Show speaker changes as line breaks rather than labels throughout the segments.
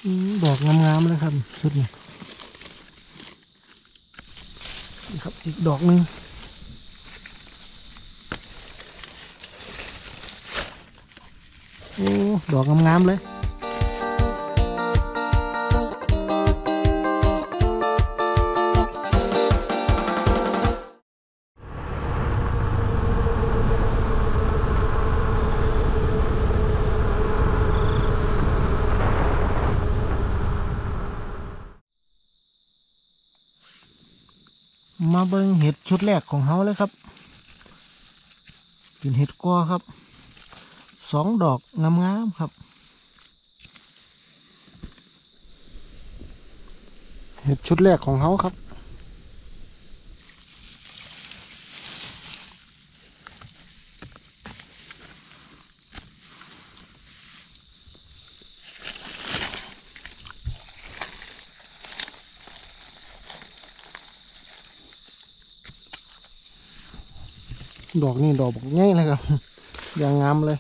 ดอกงามๆเลยครับชุดนี้นี่ครับอีกดอกหนึ่งโอ้ดอกงามๆเลยมาเบิ่งเห็ดชุดแรกของเขาเลยครับเป็นเห็ดกอครับ2 ดอกงามๆครับเห็ดชุดแรกของเขาครับดอกนี่ดอกบักใหญ่เลยครับอย่างงามเลย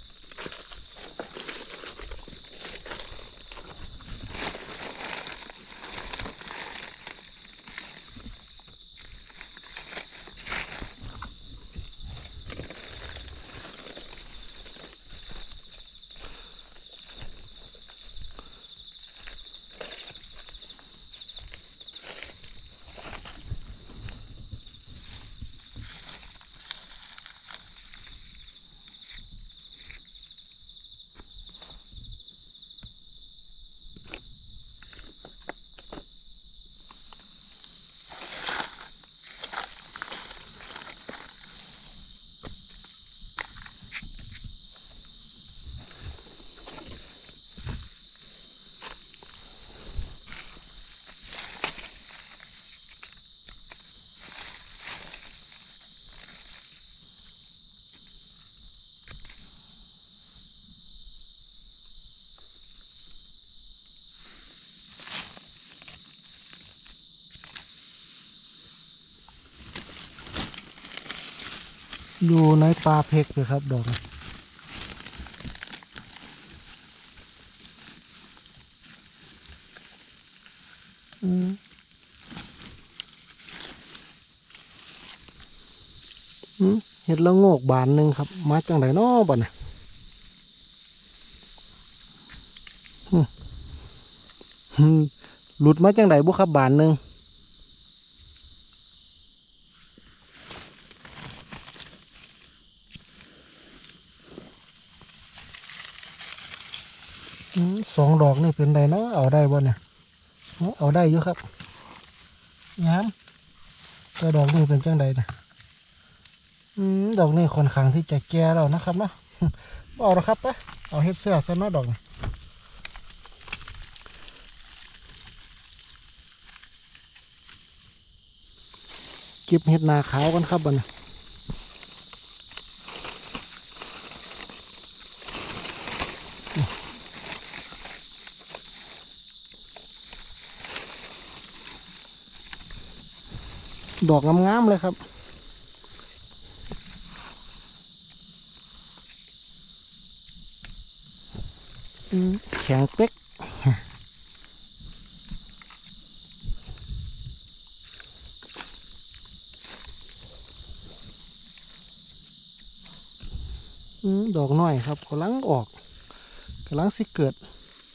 อยู่ในป่าเพกเลยครับดอกเห็ดละโงกบานหนึ่งครับมาจังไหนน้อบ่เนี่ยหลุดมาจังไหนบุครับบานหนึ่ง2 ดอกนี่เป็นไดเนาะเอาได้บ่เนี่ยเอาได้อยู่ครับงามแต่ดอกนี่เป็นจังไดนะดอกนี่ค่อนข้างที่จะแก่แล้วนะครับเนาะเอาละครับปะเอาเฮ็ดเสื้อซะเนาะดอกเก็บเห็ดนาขาวกันครับบ่เนี่ยดอกงามๆเลยครับแข็งเป๊กดอกน้อยครับกำลังออกกำลังสิเกิด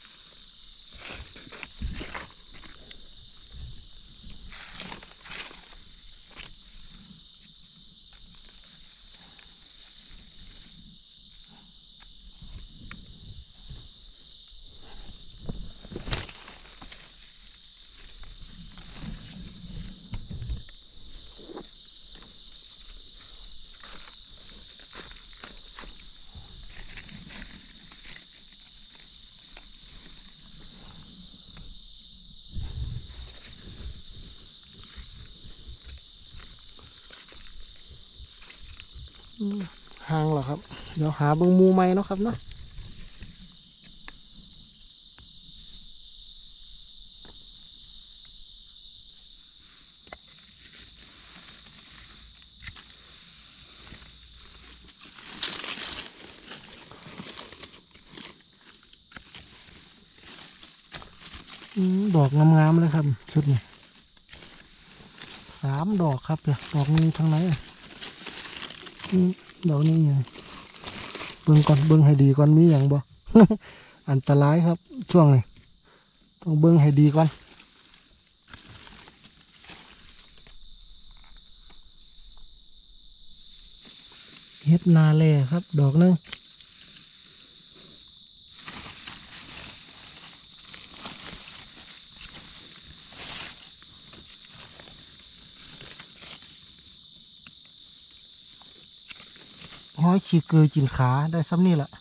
ห่างเหรอครับเดี๋ยวหาเบิ่งมูใหม่เนาะครับเนาะดอกงามๆเลยครับชุดนี้3 ดอกครับเดี๋ยวดอกนี้ทางไหนดอกนี้ยังเบิ่งก่อนเบิ่งให้ดีก่อนมีอย่างบ่ อันตรายครับช่วงนี้ต้องเบิ่งให้ดีก่อนเฮ็ดนาแลครับดอกนึงห้อยขี้เกยกินขาได้ซ้ำนี่แหละ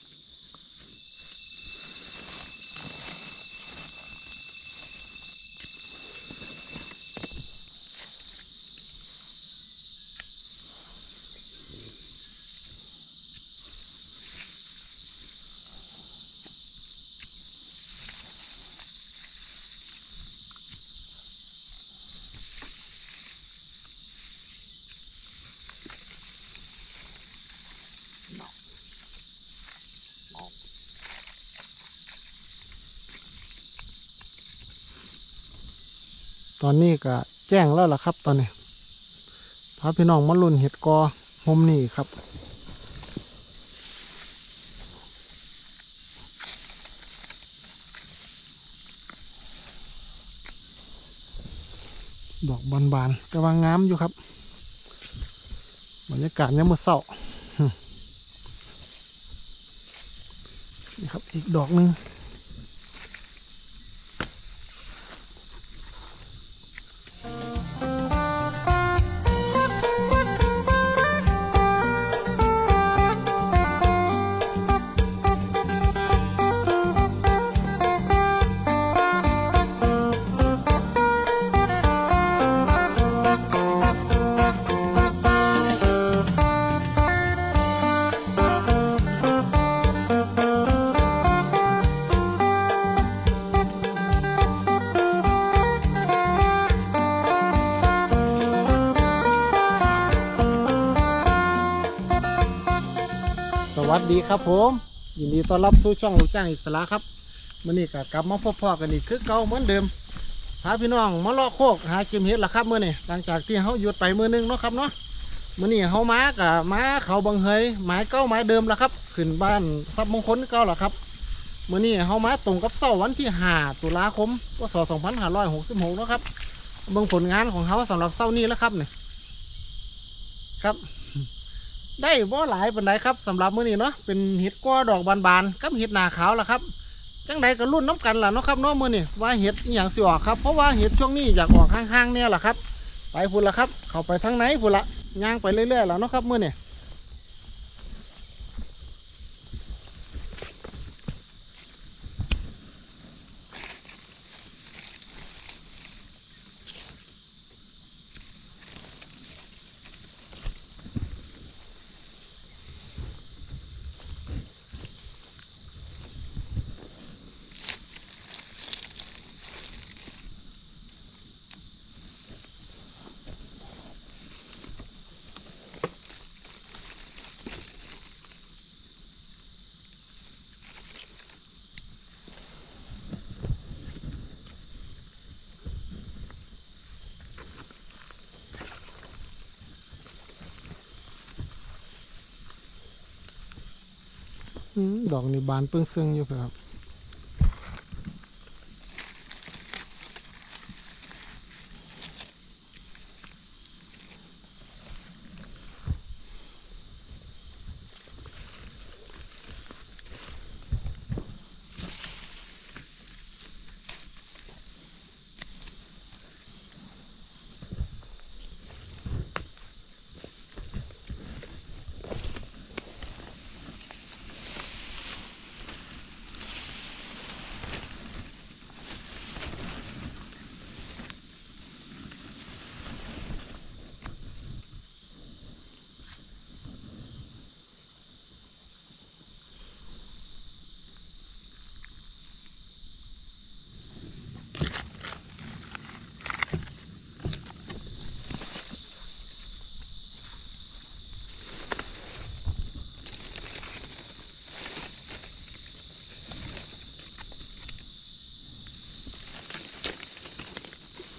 ตอนนี้ก็แจ้งแล้วล่ะครับตอนนี้พาพี่น้องมาลุ้นเห็ดกอหมนี่ครับดอกบานๆแต่ว่างามอยู่ครับบรรยากาศเนี่ยามมื้อเช้านี่ครับอีกดอกหนึ่งสวัสดีครับผมยินดีต้อนรับสู่ช่องลูกจ้างอิสระครับมื้อนี้ก็กลับมาพบพ่อกันอีกคือเก่าเหมือนเดิมพาพี่น้องมาเลาะโคกหาจิ้มเห็ดละครับมื้อนี้หลังจากที่เขาหยุดไปมื้อนึงเนาะครับเนาะมื้อนี้เขามากับมาเขาบังเฮยหมายเก้าหมายเดิมละครับขึ้นบ้านทรัพย์มงคลเก้าละครับมื้อนี้เขามาตรงกับเสาร์วันที่5 ตุลาคมพ.ศ. 2566เนาะครับเบิ่งผลงานของเขาสำหรับเสาร์นี้แล้วครับนี่ครับได้บ่หลายปานใดครับสำหรับมื้อนี้เนาะเป็นเห็ดกอดอกบานๆกับเห็ดหน้าขาวล่ะครับจังใดก็รุ่นน้ำกันล่ะเนาะครับเนาะมื้อนี้ว่าเห็ดอหย่างสิออกครับเพราะว่าเห็ดช่วงนี้อยากออกข้างๆเนี่ยแหละครับไปพุ่นละครับเข้าไปทางไหนพุ่นละย่างไปเรื่อยๆแล้วเนาะครับมื้อนี้ดอกนี่บานเปิ้งซึ่งอยู่ครับ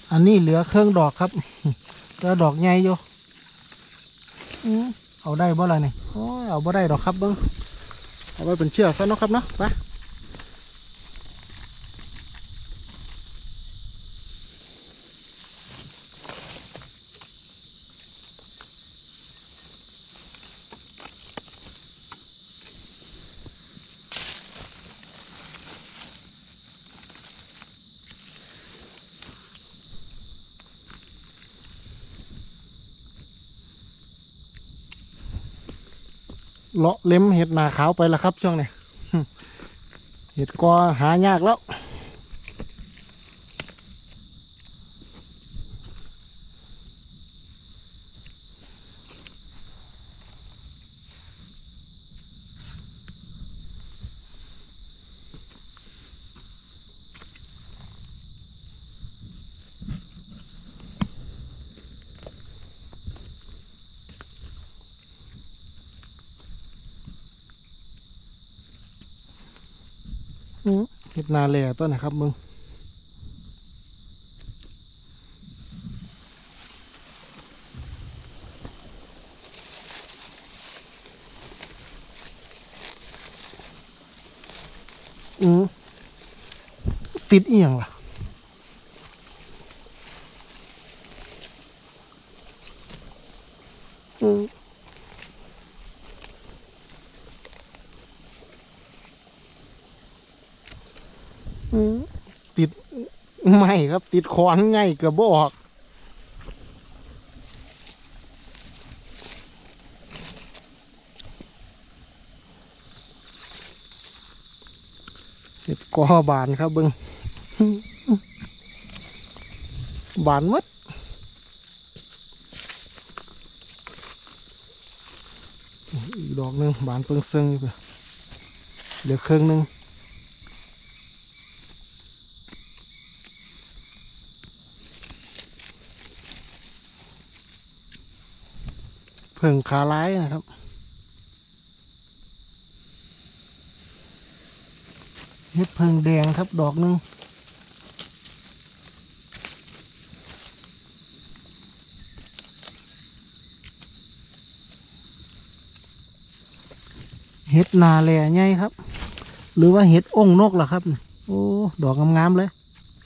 อันนี้เหลือเครื่องดอกครับแต่ดอกใหญ่อยู่เอาได้บ่ล่ะนี่โอ้ยเอาบ่ได้ดอกครับเบิ้งเอาไว้เป็นเชือกซะเนาะครับเนาะไปเลาะเล็มเห็ดหนาขาวไปแล้วครับช่วงนี้เห็ดกอหายากแล้วเห็ดนาแหล่ต้นนะครับมึงติดเอียงล่ะติดไม่ครับติดคอนไงเกือบบ่ออกเห็ดกอบานครับเบิ้งบานมัดอีกดอกหนึ่งบานเปิงเซิงอยู่เหลือครึ่งหนึ่งเพิ่งขาร้ายนะครับเห็ดเพิ่งแดงครับดอกหนึ่งเห็ดนาแหล่ใหญ่ครับหรือว่าเห็ดองค์นกล่ะครับโอ้ดอกงามๆเลย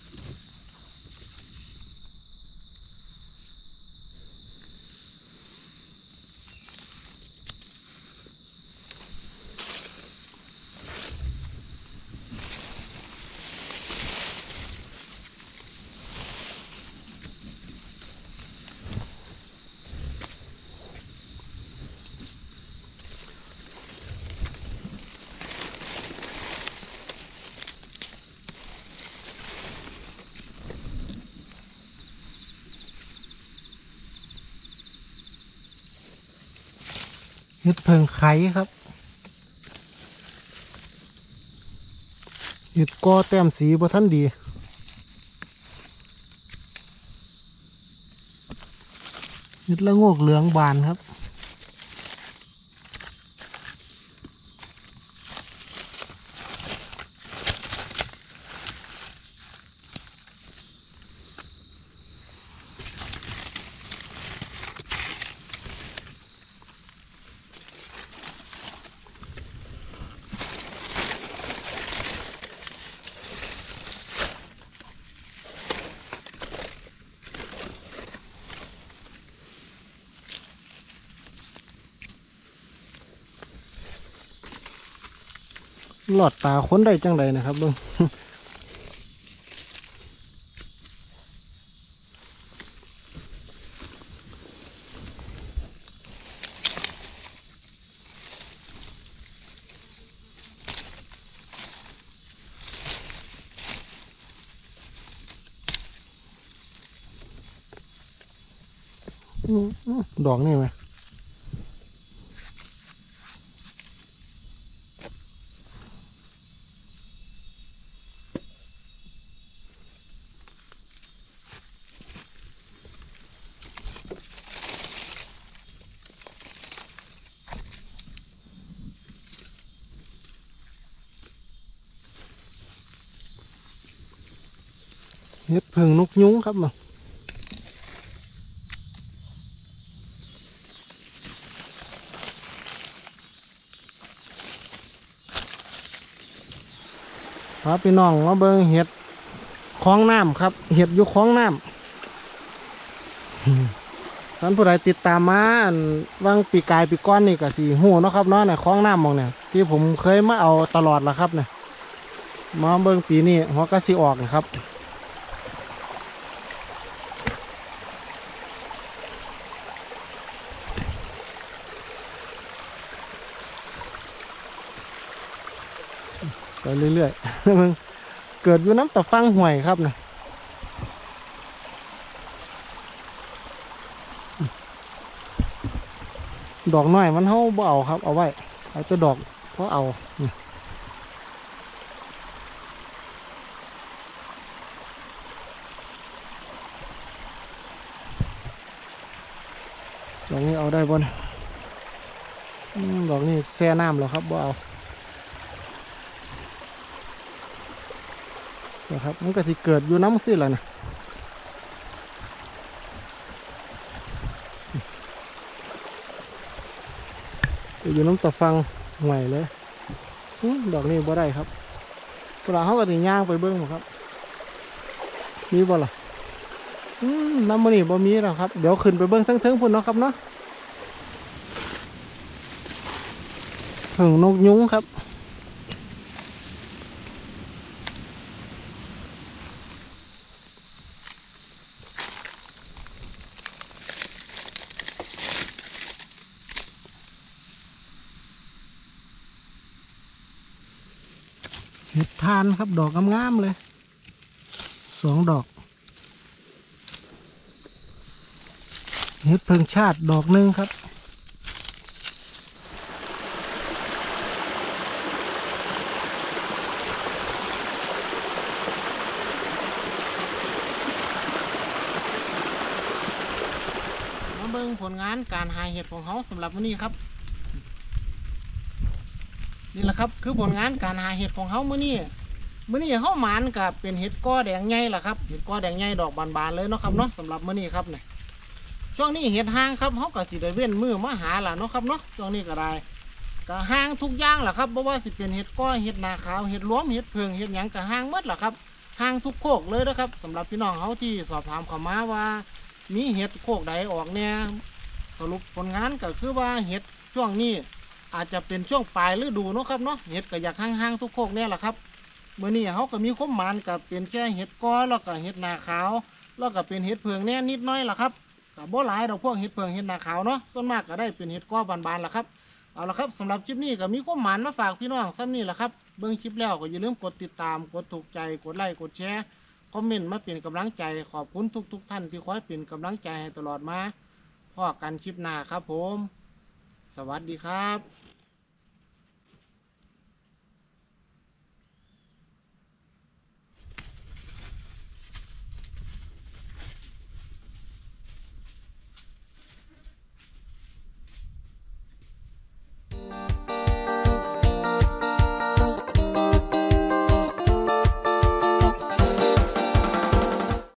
เห็ดเพิ่งไข่ครับเห็ดกอแต้มสีบ่ทันดีเห็ดละโงกเหลืองบานครับหลอดตาค้นได้จังไรนะครับเบิ้งดอกนี่ไหมเห็ดเพิ่งนกยุ้งครับมาครับพี่น้องมาเบิ่งเห็ดคลองน้ำครับเห็ดอยู่คลองน้ำท่านผู้ใดติดตามมาวังปีกายปีก้อนนี่ก็สีหูเนาะครับเนาะในคลองน้ำมองเนี่ยที่ผมเคยมาเอาตลอดละครับเนี่ยมาเบิ่งปีนี้หัวกะสีออกนะครับไปเรื่อยๆมึงเกิดอยู่น้ำตะฟังห่วยครับนะดอกน้อยมันเฮาบ่เอาครับเอาไว้เอาแต่ดอกเพราะเอาดอกนี้เอาได้บ่นะดอกนี้แช่น้ำแล้วครับบ่เอานะครับมันก็สิเกิดอยู่น้ำสิแหละนะอยู่น้ำตะฟังห่วยเลยดอกนี้บ่ได้ครับพวกเราเขาก็ติย่างไปเบิ้งครับมีบ่ล่ะน้ำมันนี่บ่มีแล้วครับเดี๋ยวขึ้นไปเบิ้งทั้งพุ่นเนาะครับเนาะหึ่งนกยุงครับเห็ดทานครับดอกงามๆเลย2 ดอกเห็ดเพิงชาติดอกหนึ่งครับมาเบิ่งผลงานการหาเห็ดของเขาสำหรับวันนี้ครับนี่แหละครับคือผลงานการหาเห็ดของเขาเมื่อนี้เขาหมานกับเป็นเห็ดก้อแดงใหญ่ล่ะครับเห็ดก้อแดงใหญ่ดอกบานๆเลยเนาะครับเนาะสำหรับเมื่อนี้ครับเนี่ยช่วงนี้เห็ดห้างครับเขาก็สิได้เว้นมือมาหาล่ะเนาะครับเนาะช่วงนี้ก็ได้ก็ห้างทุกอย่างล่ะครับเพราะว่าสิเป็นเห็ดก้อเห็ดนาขาวเห็ดล้อมเห็ดเพิงเห็ดหยังก็ห้างหมดล่ะครับห้างทุกโคกเลยนะครับสำหรับพี่น้องเขาที่สอบถามเข้ามาว่ามีเห็ดโคกใดออกเนี่ยสรุปผลงานก็คือว่าเห็ดช่วงนี้อาจจะเป็นช่วงปลายฤดูเนาะครับเนาะเห็ดก็อยากห้างๆทุกโคกเนี่ยแหละครับเมื่อนี้เขาก็มีข้อมมันกับเป็นแค่เห็ดก้อแล้วก็เห็ดนาขาวแล้วก็เป็นเห็ดเพิงแน่นิดน้อยล่ะครับกับบ่หลายดอกพวกเห็ดเพิงเห็ดนาขาวเนาะส่วนมากก็ได้เป็นเห็ดก้อบานๆล่ะครับเอาละครับสำหรับคลิปนี้ก็มีข้อมมันมาฝากพี่น้องซ้ำนี่แหละครับเบิ่งคลิปแล้วก็อย่าลืมกดติดตามกดถูกใจกดไลค์กดแชร์คอมเมนต์มาเป็นกำลังใจขอบคุณทุกท่านที่คอยเป็นกำลังใจให้ตลอดมาพบกันคลิปหน้าครับผมสวัสดีครับ